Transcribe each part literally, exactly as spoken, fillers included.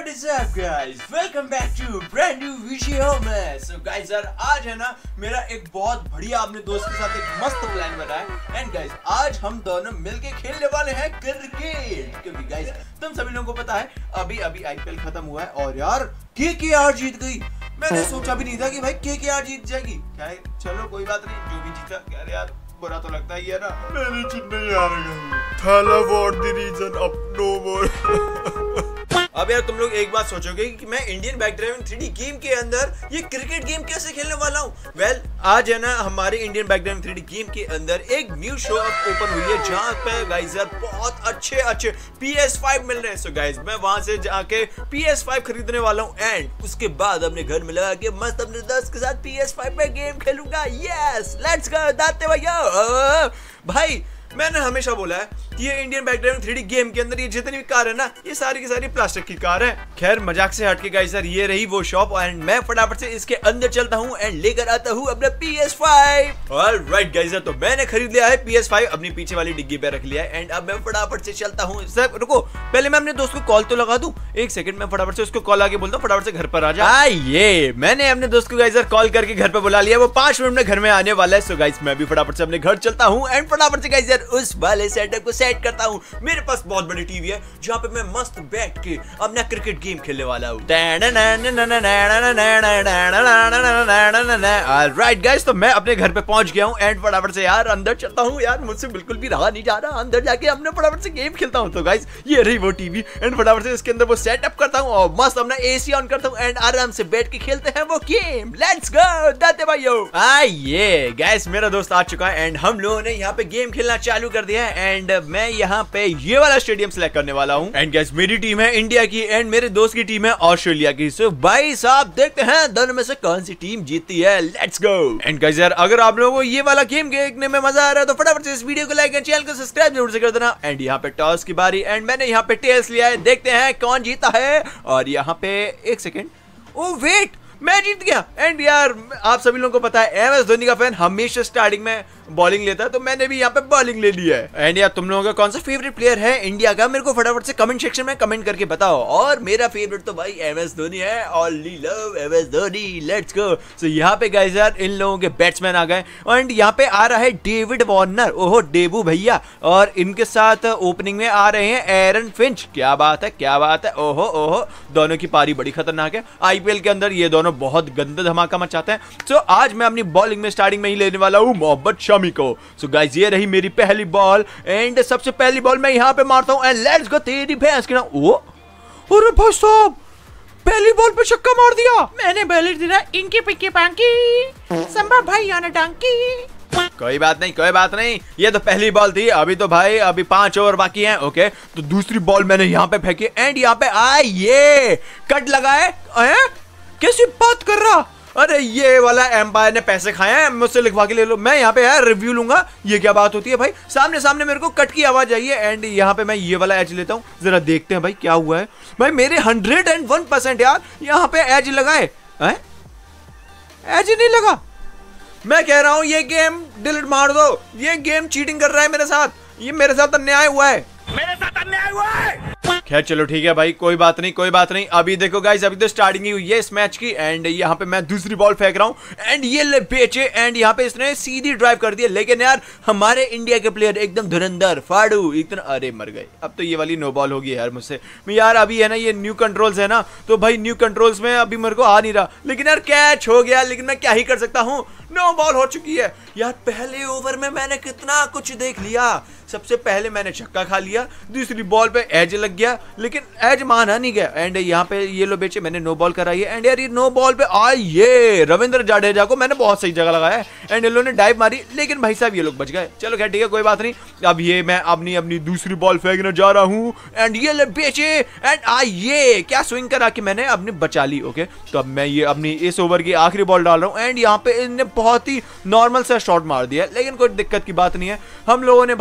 What is up guys? Welcome back to brand new video में। So guys यार आज है ना मेरा एक बहुत बढ़िया अपने दोस्त के साथ एक मस्त प्लान बना है एंड गाइस आज हम दोनों मिलके खेलने वाले हैं क्रिकेट। क्योंकि गाइस तुम सभी लोगों को पता है अभी अभी आईपीएल खत्म हुआ है और यार केकेआर जीत गई। मैंने सोचा भी नहीं था कि भाई केकेआर जीत जाएगी। क्या है चलो कोई बात नहीं, जो भी जीता क्या यार बुरा तो लगता ही है ना। मेरी चेन्नई आ रही Thala what the reason up no more. अब यार तुम लोग एक बात सोचोगे कि मैं Indian back driving three D game के अंदर ये क्रिकेट गेम कैसे खेलने वाला हूँ। वेल well, आज है ना हमारे Indian back driving three D game के अंदर एक न्यू शो अप ओपन हुई है जहाँ पे गाइस यार बहुत अच्छे अच्छे पी एस फाइव मिल रहे हैं। सो गाइस मैं वहां से जाके पी एस फाइव खरीदने वाला हूँ एंड उसके बाद अपने घर में लगा के मस्त अपने दोस्त के साथ पी एस फाइव में गेम खेलूंगा। यस लेट्स गो दाते भैया। भाई मैंने हमेशा बोला है कि ये Indian back driving three D game के अंदर ये जितनी भी कार है ना ये सारी की सारी प्लास्टिक की कार है। खैर मजाक से हटके गाइस यार ये रही वो शॉप एंड मैं फटाफट से इसके अंदर चलता हूँ एंड लेकर आता हूँ अपना पी एस फाइव। ऑलराइट गाइस यार तो मैंने खरीद लिया है पी एस फाइव, अपनी पीछे वाली डिग्गी पे रख लिया है एंड अब मैं फटाफट से चलता हूँ। सर रुको पहले मैं अपने दोस्त को कॉल तो लगा दूं। एक सेकंड में फटाफट से उसको कॉल आके बोलता हूँ फटाफट से घर पर आ जा। ये मैंने अपने दोस्त को गाइस यार कॉल करके घर पे बुला लिया, वो पांच मिनट में घर में आने वाला है। सो गाइस मैं भी फटाफट से अपने घर चलता हूँ एंड फटाफट से गाइस यार उस वाले सेटअप को सेट करता हूँ। मेरे पास बहुत बड़ी टीवी है जहाँ पे मैं मस्त बैठ के अपना क्रिकेट गेम खेलने वाला हूँ। ऑलराइट गाइस तो मैं अपने घर पे पहुंच गया हूँ एंड फटाफट से यार अंदर चलता हूँ। यार मुझसे बिल्कुल भी रहा नहीं जा रहा, अंदर जाके अपने फटाफट से गेम खेलता हूँ। तो गाइस ये रही वो टीवी एंड फटाफट से इसके अंदर वो सेटअप करता हूँ और मस्त अपना एसी ऑन करता हूँ एंड आराम से बैठ के खेलते हैं वो गेम। लेट्स गो दाते भाइयों। आइए गाइस मेरा दोस्त आ चुका है एंड हम लोगों ने यहाँ पे गेम खेलना चालू कर दिया है एंड मैं यहाँ पे ये वाला स्टेडियम सेलेक्ट करने वाला हूँ एंड गाइस मेरी टीम है इंडिया की एंड मेरे दोस्त की टीम है ऑस्ट्रेलिया की। सो भाई साहब देखते हैं दोनों में से कौन सी टीम जीतती है। Let's go. एंड गाइस यार अगर आप लोगों को ये वाला गेम देखने में मजा आ रहा है तो फटाफट से इस वीडियो को लाइक एंड चैनल को सब्सक्राइब जरूर से कर देना। एंड यहाँ पे टॉस की बारी एंड मैंने यहाँ पे टेल्स लिया है, देखते हैं कौन जीता है। और यहाँ पे एक सेकेंड, ओ वेट मैं जीत गया। एंड यार आप सभी लोगों को पता है एम एस धोनी का फैन हमेशा स्टार्टिंग में बॉलिंग लेता है तो मैंने भी यहाँ पे बॉलिंग ले ली है। एंड यार तुम लोगों का कौन सा फेवरेट प्लेयर है इंडिया का मेरे को फटाफट से कमेंट सेक्शन में कमेंट करके बताओ। और मेरा फेवरेट तो भाई एम एस धोनी है, only love M S Dhoni. Let's go. So यहाँ पे गाइस यार इन लोगों के बैट्समैन आ गए एंड यहाँ पे आ रहा है डेविड वार्नर, ओहो डेबू भैया, और इनके साथ ओपनिंग में आ रहे हैं एरन फिंच। क्या बात है क्या बात है, ओहो ओहो दोनों की पारी बड़ी खतरनाक है। आईपीएल के अंदर ये दोनों बहुत गंदा धमाका मचाते हैं। सो आज मैं अपनी बॉलिंग में स्टार्टिंग में ही लेने वाला हूँ मोहम्मद शमी को। सो गाइस ये रही मेरी पहली बॉल एंड सबसे पहली बॉल मैं यहाँ पे मारता हूँ एंड लेट्स गो तेरी भैंस की ना। ओ अरे भाई साहब पहली बॉल पे छक्का मार दिया मैंने बॉलर दिया इनके पिक्के पांकी संभव भाई आना डांकी। कोई बात नहीं कोई बात नहीं, ये तो पहली बॉल थी, अभी तो भाई अभी पांच ओवर बाकी हैं। ओके तो दूसरी बॉल मैंने यहाँ पे फेंकी एंड यहाँ पे आए ये कट लगाए। कैसी बात कर रहा, अरे ये वाला एम्पायर ने पैसे खाए हैं, मुझसे लिखवा के ले लो। मैं यहाँ पे यार रिव्यू लूंगा, ये क्या बात होती है भाई। सामने सामने मेरे को कट की आवाज आई है एंड यहाँ पे मैं ये वाला एज लेता हूँ, जरा देखते हैं भाई क्या हुआ है। भाई मेरे हंड्रेड एंड वन परसेंट यार यहाँ पे एज लगाए, एज नहीं लगा। मैं कह रहा हूँ ये गेम डिलीट मार दो, ये गेम चीटिंग कर रहा है मेरे साथ, ये मेरे साथ अन्याय हुआ है, मेरे साथ अन्याय हुआ है। खैर चलो ठीक है भाई कोई बात नहीं कोई बात नहीं। अभी देखो गाइस अभी तो स्टार्टिंग ही हुई है इस मैच की एंड यहाँ पे मैं दूसरी बॉल फेंक रहा हूँ एंड ये ले बेचे एंड यहाँ पे इसने सीधी ड्राइव कर दिया। लेकिन यार हमारे इंडिया के प्लेयर एकदम धुरंधर फाड़ू इतना, अरे मर गए। अब तो ये वाली नो बॉल होगी यार मुझसे। यार अभी है ना ये न्यू कंट्रोल्स है ना तो भाई न्यू कंट्रोल्स में अभी मेरे को आ नहीं रहा, लेकिन यार कैच हो गया। लेकिन मैं क्या ही कर सकता हूँ, नो बॉल हो चुकी है। यार पहले ओवर में मैंने कितना कुछ देख लिया। सबसे पहले मैंने छक्का खा लिया, दूसरी बॉल पे एज लग गया लेकिन एज माना नहीं गया एंड यहाँ पे ये लो बेचे मैंने नो बॉल कराई है एंड यार ये नो बॉल पे आई ये रविंद्र जाडेजा को मैंने बहुत सही जगह लगाया एंड इन लोगों ने डाइव मारी लेकिन भाई साहब ये लोग बच गए। चलो खैर ठीक है कोई बात नहीं। अब ये मैं अपनी अपनी दूसरी बॉल फेंकने जा रहा हूँ एंड ये ले बेचे एंड आई ये क्या स्विंग करा के मैंने अपनी बचा ली। ओके तो अब मैं ये अपनी इस ओवर की आखिरी बॉल डाल रहा हूँ एंड यहाँ पे इनने बहुत ही नॉर्मल सा शॉट मार दिया लेकिन कोई दिक्कत की बात नहीं है। हम लोगों ने भाई पहले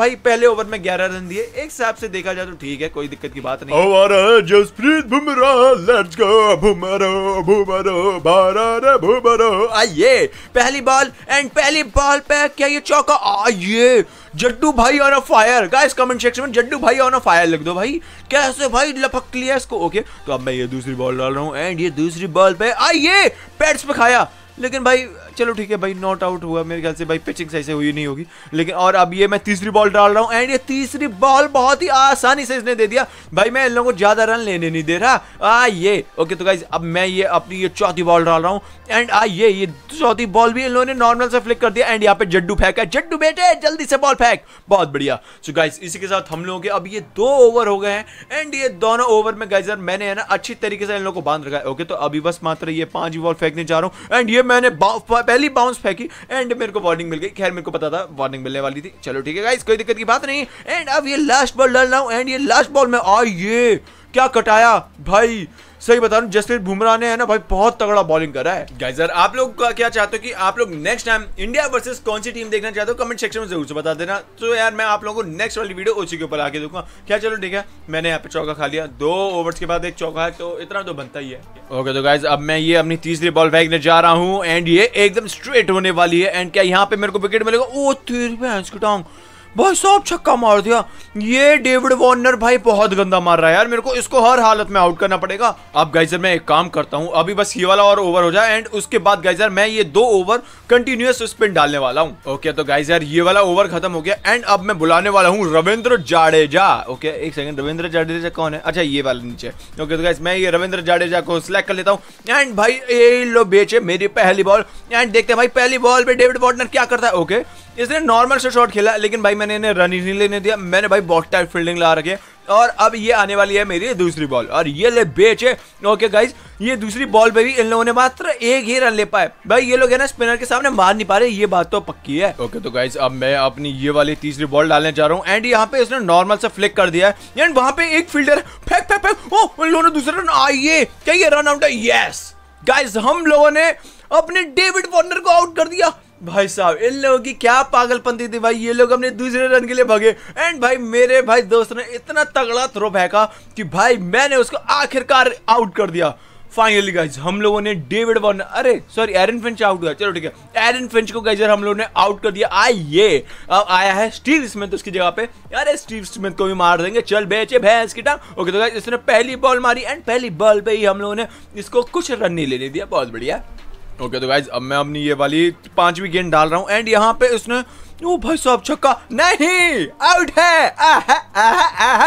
पहले ओवर में ग्यारह रन दिए, एक हिसाब से देखा जाए तो ठीक है, कोई दिक्कत की बात नहीं। हमारा जसप्रीत बुमराह, लेट्स गो बुमराह बुमराह बारह बुमराह। आइए पहली बॉल एंड पहली बॉल पे क्या ये चौका, आइए जड्डू भाई on a fire. Guys comment section में जड्डू भाई ऑन अ फायर लिख दो भाई, कैसे भाई लपक लिया इसको। ओके तो अब मैं ये दूसरी बॉल डाल रहा हूँ एंड ये दूसरी बॉल पे आइए पैड्स पे खाया, लेकिन भाई चलो ठीक है भाई, नॉट आउट हुआ मेरे ख्याल से भाई, पिचिंग सही से हुई नहीं होगी। लेकिन और अब ये मैं तीसरी बॉल डाल रहा हूँ एंड ये तीसरी बॉल बहुत ही आसानी से इसने दे दिया भाई, मैं इन लोगों को ज्यादा रन लेने नहीं दे रहा। आ ये ओके तो गाइस अब मैं ये अपनी ये चौथी बॉल डाल रहा हूँ एंड आइए ये चौथी बॉल भी इन लोगों ने नॉर्मल से फ्लिक कर दिया एंड यहाँ पे जड्डू फेंका, जड्डू बेटे जल्दी से बॉल फेंक, बहुत बढ़िया। सो गाइस इसी के साथ हम लोगों के अब ये दो ओवर हो गए हैं एंड ये दोनों ओवर में गाइस मैंने है ना अच्छी तरीके से इन लोगों को बांध रखा है। ओके तो अभी बस मात्र ये पांच बॉल फेंकने जा रहा हूँ एंड ये मैंने पहली बाउंस फेंकी एंड मेरे को वार्निंग मिल गई। खैर मेरे को पता था वार्निंग मिलने वाली थी, चलो ठीक है गाइस कोई दिक्कत की बात नहीं। एंड अब ये लास्ट बॉल डाल रहा हूं एंड ये लास्ट बॉल में आइए क्या कटाया भाई, सही बता रहा हूं जसप्रीत बुमराह ने है ना भाई बहुत तगड़ा बॉलिंग करा है। गाइस यार आप लोग क्या चाहते हो कि आप लोग नेक्स्ट टाइम इंडिया वर्सेस कौन सी टीम देखना चाहते हो, कमेंट सेक्शन में जरूर से बता देना। तो यार मैं आप लोगों को नेक्स्ट वाली वीडियो उसी के ऊपर आके दूंगा। क्या चलो ठीक है, मैंने यहाँ पे चौका खा लिया, दो ओवर्स के बाद एक चौका है तो इतना तो बनता ही है। ओके तो गाइस अब मैं ये अपनी तीसरी बॉल फेंकने जा रहा हूँ एंड ये एकदम स्ट्रेट होने वाली है एंड क्या यहाँ पे मेरे को विकेट मिलेगा, ओ तेरी भैंस की टांग भाई साहब छक्का मार दिया। ये डेविड वार्नर भाई बहुत गंदा मार रहा है यार, मेरे को इसको हर हालत में आउट करना पड़ेगा। अब गाइजर मैं एक काम करता हूँ, अभी बस ये वाला और ओवर हो जाए एंड उसके बाद गाइजर मैं ये दो ओवर कंटिन्यूअस स्पिन डालने वाला हूँ। ओके तो गाइजर ये वाला ओवर खत्म हो गया एंड अब मैं बुलाने वाला हूँ रविंद्र जाडेजा। ओके एक सेकंड, रविंद्र जाडेजा कौन है, अच्छा ये वाला नीचे। ओके तो गाइज मैं ये रविंद्र जाडेजा को सिलेक्ट कर लेता हूँ एंड भाई ये लो बेचे मेरी पहली बॉल एंड देखते हैं भाई पहली बॉल पे डेविड वार्नर क्या करता है। ओके इसने नॉर्मल से शॉट खेला लेकिन भाई मैंने इन्हें रन ही नहीं लेने दिया, मैंने भाई बहुत टाइट फील्डिंग ला रखी है और अब ये आने वाली है मेरी दूसरी बॉल और ये ले बेचे। ओके गाइस ये दूसरी बॉल पे भी इन लोगों ने मात्र एक ही रन ले पाए भाई, ये लोग है ना स्पिनर के सामने मार नहीं पा रहे, ये बात तो पक्की है। ओके तो गाइस अब मैं अपनी ये वाली तीसरी बॉल डालने जा रहा हूँ एंड यहाँ पे इसने नॉर्मल से फ्लिक कर दिया है एंड वहां पे एक फील्डर फेंक फेंक फेंक, ओ इन लोगों ने दूसरा रन, आइए क्या ये रन आउट है, यस गाइस हम लोगों ने अपने डेविड वार्नर को आउट कर दिया। भाई साहब इन लोगों की क्या पागलपंती थी भाई, ये लोग अपने दूसरे रन के लिए भागे एंड भाई मेरे भाई दोस्त ने इतना तगड़ा थ्रो फेंका कि भाई मैंने उसको आखिरकार आउट कर दिया। फाइनली गाइज हम लोगों ने डेविड वार्नर, अरे सॉरी एरन फिंच आउट हुआ, चलो ठीक है एरन फिंच को गाइजर हम लोगों ने आउट कर दिया। आइए अब आया है स्टीव स्मिथ उसकी जगह पे, अरे स्टीव स्मिथ को भी मार देंगे, चल बेचे भैंस की टांग। ओके तो गाइज इसने पहली बॉल मारी एंड पहली बॉल पे ही हम लोगों ने इसको कुछ रन नहीं लेने दिया, बहुत बढ़िया। ओके okay, तो गाइज अब मैं अपनी ये वाली पांचवी गेंद डाल रहा हूँ एंड यहाँ पे उसने, ओ भाई साहब छक्का नहीं, आउट है, आहा, आहा, आहा,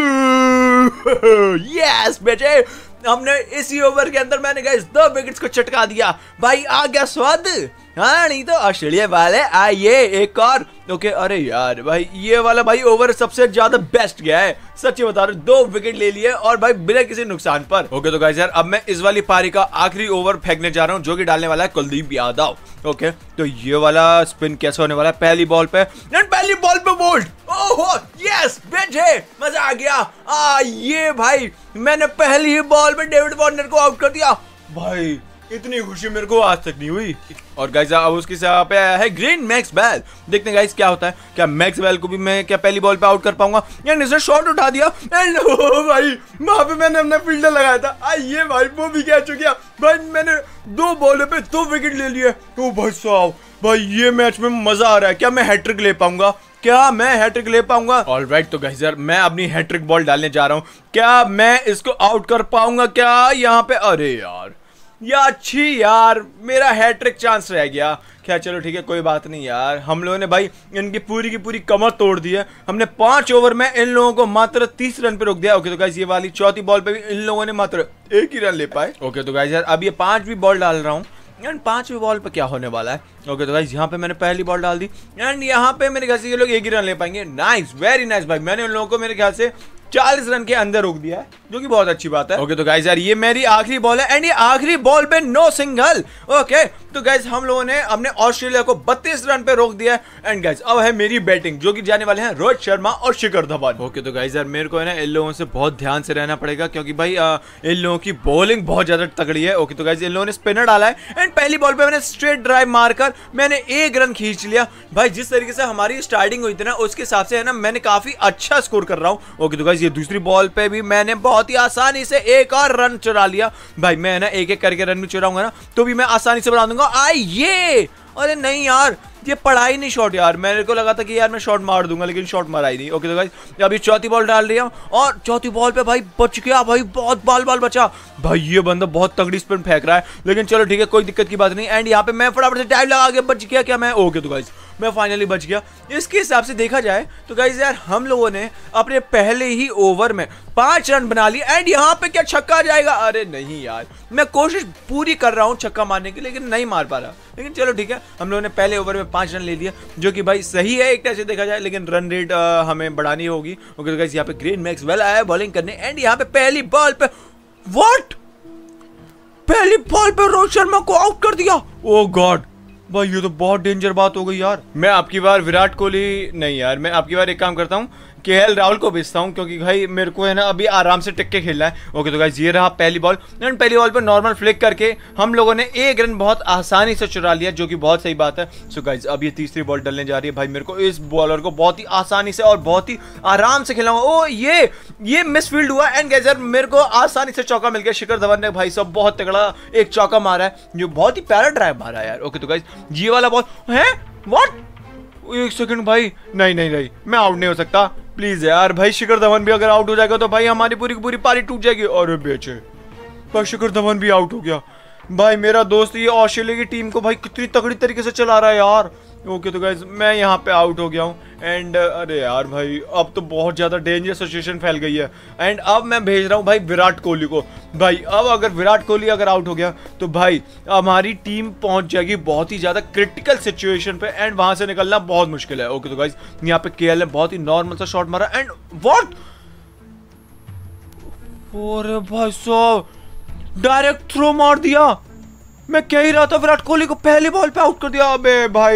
यस बेटे हमने इसी ओवर के अंदर मैंने गाइस दो विकेट्स को चटका दिया भाई, आ गया स्वाद। हाँ नहीं तो ऑस्ट्रेलिया वाले आइए एक और। ओके अरे यार भाई ये वाला भाई ओवर सबसे ज्यादा बेस्ट गया है, सच्ची बता रहा हूं, दो विकेट ले लिए और भाई बिना किसी नुकसान पर। ओके तो गाइस यार अब मैं इस वाली पारी का आखिरी ओवर फेंकने जा रहा हूं जो कि डालने वाला है कुलदीप यादव। ओके तो ये वाला स्पिन कैसे होने वाला है, पहली बॉल पे एंड पहली बॉल पे बोल्ड, ओहो यस बेटे मजा आ गया। आ ये भाई मैंने पहली ही बॉल पे डेविड वार्नर को आउट कर दिया भाई, इतनी खुशी मेरे को आज तक नहीं हुई। और गाइस अब उसकी जगह पे आया है ग्रीन मैक्सवेल, देखते हैं गाइस क्या होता है, क्या मैक्सवेल को भी मैं क्या पहली बॉल पे आउट कर पाऊंगा। एंड इसने शॉट उठा दिया एंड ओ भाई वहां पे मैंने अपना फील्डर लगाया था, आइए भाई वो भी कैच हो गया भाई, मैंने दो बॉलों पे दो विकेट ले लिए। ओ भाई साहब भाई ये मैच में मजा आ रहा है, क्या मैं हैट्रिक ले पाऊंगा, क्या मैं हैट्रिक ले पाऊंगा। ऑलराइट तो गाइस यार मैं अपनी हैट्रिक बॉल डालने जा रहा हूँ, क्या मैं इसको आउट कर पाऊंगा क्या यहाँ पे, अरे यार या अच्छी यार मेरा हैट्रिक चांस रह गया। क्या चलो ठीक है कोई बात नहीं यार, हम लोगों ने भाई इनकी पूरी की पूरी कमर तोड़ दी है, हमने पांच ओवर में इन लोगों को मात्र तीस रन पे रोक दिया। ओके तो गाइस ये वाली चौथी बॉल पे भी इन लोगों ने मात्र एक ही रन ले पाए। ओके तो गाइस यार अब ये पांचवी बॉल डाल रहा हूँ एंड पांचवी बॉल पे क्या होने वाला है। ओके तो गाइस यहाँ पे मैंने पहली बॉल डाल दी एंड यहाँ पे मेरे ख्याल से ये लोग एक ही रन ले पाएंगे। नाइस वेरी नाइस भाई, मैंने उन लोगों को मेरे ख्याल से चालीस रन के अंदर रोक दिया है, जो कि बहुत अच्छी बात है। ओके तो गाइस यार ये मेरी आखिरी बॉल है एंड ये आखिरी बॉल पे नो सिंगल। ओके तो गाइस हम लोगों ने अपने ऑस्ट्रेलिया को बत्तीस रन पे रोक दिया है एंड गाइस अब है मेरी बैटिंग, जो कि जाने वाले हैं रोहित शर्मा और शिखर धवन। ओके तो गाइस यार मेरे को है ना इन लोगों से बहुत ध्यान से रहना पड़ेगा, क्योंकि भाई आ, इन लोगों की बॉलिंग बहुत ज्यादा तगड़ी है। ओके तो गाइस इन लोगों ने स्पिनर डाला है एंड पहली बॉल पे मैंने स्ट्रेट ड्राइव मारकर मैंने एक रन खींच लिया। भाई जिस तरीके से हमारी स्टार्टिंग हुई थी ना उसके हिसाब से है ना मैंने काफी अच्छा स्कोर कर रहा हूँ। ओके तो गाइस ये दूसरी बॉल पे भी मैंने बहुत ही आसानी से एक और रन चुरा लिया। भाई मैं ना एक एक करके रन भी चुराऊंगा ना तो भी मैं आसानी से बना दूंगा। आई ये अरे नहीं यार ये पड़ा ही नहीं शॉट यार, मेरे को लगा था कि यार मैं शॉट मार दूंगा लेकिन शॉट मारा ही नहीं। ओके तो गाइस अभी चौथी बॉल डाल रही हूं और चौथी बॉल पे भाई बच गया, भाई बहुत बाल बाल बचा। भाई ये बंदा बहुत तगड़ी स्पिन फेंक रहा है, लेकिन चलो ठीक है कोई दिक्कत की बात नहीं। एंड यहाँ पे मैं फटाफट से डाइव लगा के बच गया क्या मैं। ओके तो गाइस मैं फाइनली बच गया। इसके हिसाब से देखा जाए तो गाइस यार हम लोगों ने अपने पहले ही ओवर में पांच रन बना लिए एंड यहाँ पे क्या छक्का आ जाएगा। अरे नहीं यार मैं कोशिश पूरी कर रहा हूँ छक्का मारने की लेकिन नहीं मार पा रहा, लेकिन चलो ठीक है हम लोगों ने पहले ओवर में पांच रन ले लिया, जो कि भाई सही है एक तरह से देखा जाए, लेकिन रन रेट आ, हमें बढ़ानी होगी। ओके तो गाइस यहाँ पे ग्लेन मैक्सवेल आया बॉलिंग करने एंड यहाँ पे पहली बॉल पे व्हाट पहली बॉल पे रोहित शर्मा को आउट कर दिया। ओह गॉड भाई ये तो बहुत डेंजर बात हो गई यार। मैं आपकी बार विराट कोहली नहीं यार मैं आपकी बार एक काम करता हूँ केएल राहुल को भेजता हूँ, क्योंकि भाई मेरे को है ना अभी आराम से टिक के खेलना है। ओके तो गाइस ये रहा पहली बॉल एंड पहली बॉल पे नॉर्मल फ्लिक करके हम लोगों ने एक रन बहुत आसानी से चुरा लिया, जो कि बहुत सही बात है। सो गाइस अब ये तीसरी बॉल डलने जा रही है। भाई मेरे को इस बॉलर को बहुत ही आसानी से और बहुत ही आराम से खेलना। ओ ये ये मिसफील्ड हुआ एंड गाइस यार मेरे को आसानी से चौका मिल गया। शिखर धवन ने भाई सब बहुत तगड़ा एक चौका मारा है, जो बहुत ही प्यारा ड्राइव मारा है यार। ओके तो गाइस ये वाला बॉल है व्हाट एक सेकंड भाई नहीं नहीं नहीं मैं आउट नहीं हो सकता प्लीज यार। भाई शिखर धवन भी अगर आउट हो जाएगा तो भाई हमारी पूरी की पूरी पारी टूट जाएगी। और बेचे भाई शिखर धवन भी आउट हो गया। भाई मेरा दोस्त ये ऑस्ट्रेलिया की टीम को भाई कितनी तगड़ी तरीके से चला रहा है यार। ओके तो गाइस मैं यहाँ पे आउट हो गया हूँ एंड अरे यार भाई अब तो बहुत ज़्यादा डेंजर सिचुएशन फैल गई है एंड अब मैं भेज रहा हूँ भाई विराट कोहली को। भाई अब अगर विराट कोहली अगर आउट हो गया तो भाई हमारी टीम पहुँच जाएगी बहुत ही ज़्यादा क्रिटिकल सिचुएशन पे एंड वहाँ से निकलना बहुत मुश्किल है। ओके तो गाइस यहाँ पे केएल ने बहुत ही नॉर्मल सा शॉट मारा एंड व्हाट अरे भाई साहब डायरेक्ट थ्रो मार दिया। मैं कह ही रहा था विराट कोहली को पहली बॉल पे आउट कर दिया। अबे भाई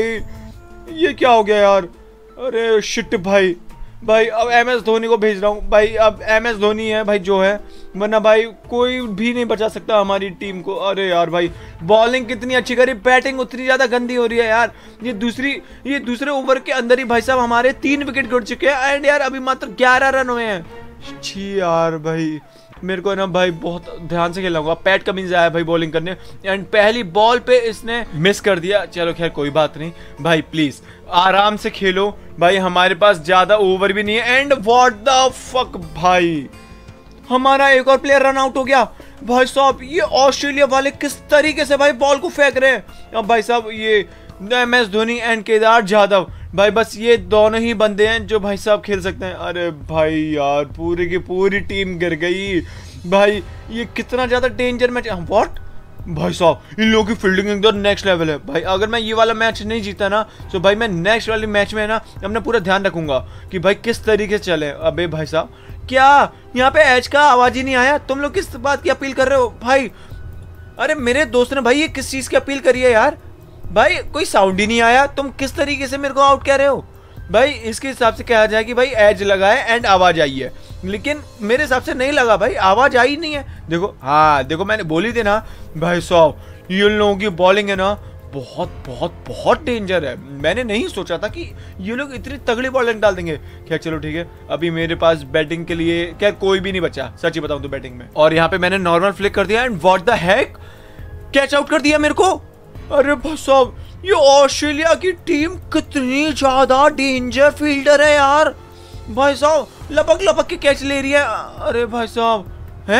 ये क्या हो गया यार। अरे शिट भाई भाई अब एम एस धोनी को भेज रहा हूँ। भाई अब एम एस धोनी है भाई जो है, वरना भाई कोई भी नहीं बचा सकता हमारी टीम को। अरे यार भाई बॉलिंग कितनी अच्छी करी, बैटिंग उतनी ज़्यादा गंदी हो रही है यार। ये दूसरी ये दूसरे ओवर के अंदर ही भाई साहब हमारे तीन विकेट गिर चुके हैं एंड यार अभी मात्र ग्यारह रन हुए हैं। छी यार भाई मेरे को ना भाई बहुत ध्यान से खेलना होगा। पैट कमिंस आया भाई बॉलिंग करने एंड पहली बॉल पे इसने मिस कर दिया। चलो खैर कोई बात नहीं भाई, प्लीज आराम से खेलो भाई, हमारे पास ज्यादा ओवर भी नहीं है। एंड व्हाट द फक भाई हमारा एक और प्लेयर रन आउट हो गया। भाई साहब ये ऑस्ट्रेलिया वाले किस तरीके से भाई बॉल को फेंक रहे हैं। अब भाई साहब ये M S Dhoni and Kedar Jadhav भाई बस ये दोनों ही बंदे हैं जो भाई साहब खेल सकते हैं। अरे भाई यार पूरी की पूरी टीम गिर गई भाई, ये कितना ज्यादा डेंजर मैच। व्हाट भाई साहब इन लोगों की फील्डिंग एकदम नेक्स्ट लेवल है भाई। अगर मैं ये वाला मैच नहीं जीता ना तो भाई मैं नेक्स्ट वाले मैच में ना अपना पूरा ध्यान रखूंगा कि भाई किस तरीके से चले। अबे भाई साहब क्या यहाँ पे एज का आवाज ही नहीं आया, तुम लोग किस बात की अपील कर रहे हो भाई। अरे मेरे दोस्त ने भाई ये किस चीज की अपील करी है यार। भाई कोई साउंड ही नहीं आया, तुम किस तरीके से मेरे को आउट कह रहे हो भाई। इसके हिसाब से कहा जाए कि भाई एज लगा है एंड आवाज आई है, लेकिन मेरे हिसाब से नहीं लगा भाई, आवाज आई नहीं है। देखो हाँ देखो मैंने बोली थी ना भाई साहब ये लोगों की बॉलिंग है ना बहुत बहुत बहुत डेंजर है। मैंने नहीं सोचा था कि ये लोग इतनी तगड़ी बॉलिंग डाल देंगे। क्या चलो ठीक है अभी मेरे पास बैटिंग के लिए क्या कोई भी नहीं बचा, सच ही बताऊं तो बैटिंग में। और यहाँ पे मैंने नॉर्मल फ्लिक कर दिया and what the heck catch out कर दिया मेरे को। अरे भाई साहब ये ऑस्ट्रेलिया की टीम कितनी ज्यादा डेंजर फील्डर है यार। भाई साहब लपक लपक के कैच ले रही है। अरे भाई साहब हैं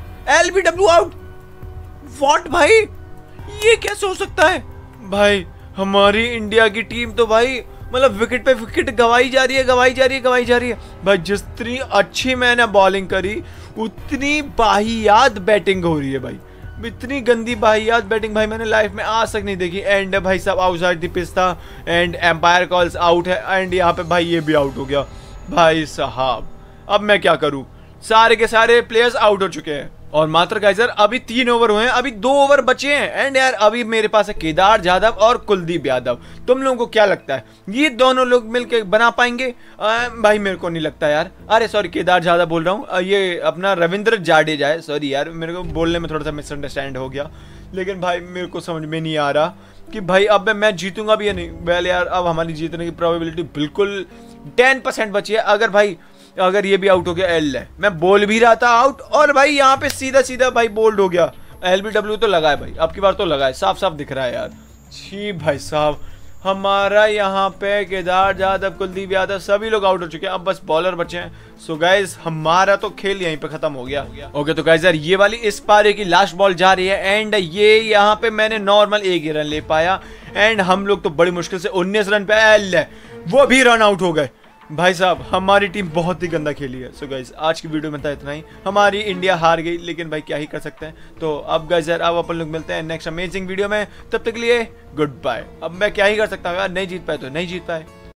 L B W out. What भाई ये कैसे हो सकता है भाई। हमारी इंडिया की टीम तो भाई मतलब विकेट पे विकेट गवाई जा रही है गवाई जा रही है गवाई जा रही है भाई। जितनी अच्छी मैंने बॉलिंग करी उतनी बाहियात बैटिंग हो रही है भाई। इतनी गंदी बाहियात बैटिंग भाई मैंने लाइफ में आज तक नहीं देखी। एंड भाई साहब आउटसाइड द पिच था एंड एम्पायर कॉल्स आउट है एंड यहाँ पे भाई ये भी आउट हो गया। भाई साहब अब मैं क्या करूं, सारे के सारे प्लेयर्स आउट हो चुके हैं और मात्र गाइस यार अभी तीन ओवर हुए हैं, अभी दो ओवर बचे हैं एंड यार अभी मेरे पास है केदार जाधव और कुलदीप यादव। तुम लोगों को क्या लगता है ये दोनों लोग मिलके बना पाएंगे? आ, भाई मेरे को नहीं लगता यार। अरे सॉरी केदार जाधव बोल रहा हूँ, ये अपना रविंद्र जाडेजा है। सॉरी यार मेरे को बोलने में थोड़ा सा मिसअंडरस्टैंड हो गया, लेकिन भाई मेरे को समझ में नहीं आ रहा कि भाई अब मैं मैच जीतूंगा भी या नहीं। वेल यार अब हमारी जीतने की प्रोबेबिलिटी बिल्कुल टेन परसेंट बची है। अगर भाई अगर ये भी आउट हो गया, एल है, मैं बोल भी रहा था आउट और भाई यहाँ पे सीधा सीधा भाई बोल्ड हो गया। एल बी डब्ल्यू तो लगा है भाई, अब की बार तो लगा है, साफ साफ दिख रहा है यार। छी भाई साहब, हमारा यहाँ पे केदार जाधव कुलदीप यादव सभी लोग आउट हो चुके हैं, अब बस बॉलर बचे हैं। सो गाइज हमारा तो खेल यहीं पे खत्म हो गया। ओके तो गाइज यार ये वाली इस पारे की लास्ट बॉल जा रही है एंड ये यहाँ पे मैंने नॉर्मल एक ही रन ले पाया एंड हम लोग तो बड़ी मुश्किल से उन्नीस रन पे एल है, वो भी रन आउट हो गए। भाई साहब हमारी टीम बहुत ही गंदा खेली है। सो so गाइज आज की वीडियो में था इतना ही। हमारी इंडिया हार गई, लेकिन भाई क्या ही कर सकते हैं। तो अब गाइज यार अब अपन लोग मिलते हैं नेक्स्ट अमेजिंग वीडियो में, तब तक के लिए गुड बाय। अब मैं क्या ही कर सकता हूँ यार, नहीं जीत पाए तो नहीं जीत पाए।